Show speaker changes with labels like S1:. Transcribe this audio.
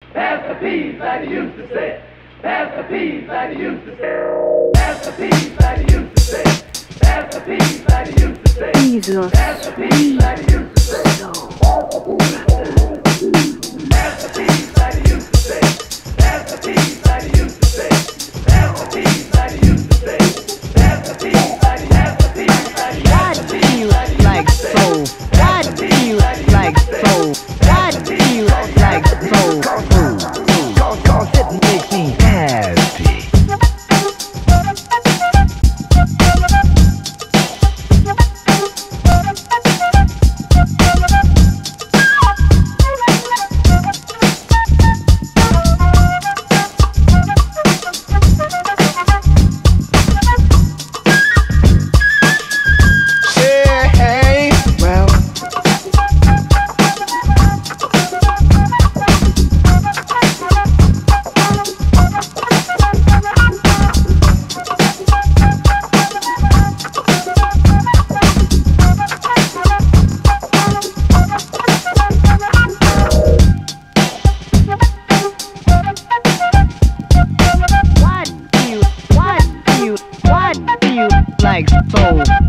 S1: Pass the peas like he used to say. Pass the peas like he used to say. Pass the peas like he used to say. Pass the peas like he used to say.
S2: Jesus.
S1: Pass the peas like he used to say. Pass the peas like he used to say. Pass the peas like he used to say. Pass the peas like he used to say. Pass the peas like he used to say.
S2: What do you like so? What do you like so? What do you like so?
S3: Cause it makes me happy.
S2: What do you like so?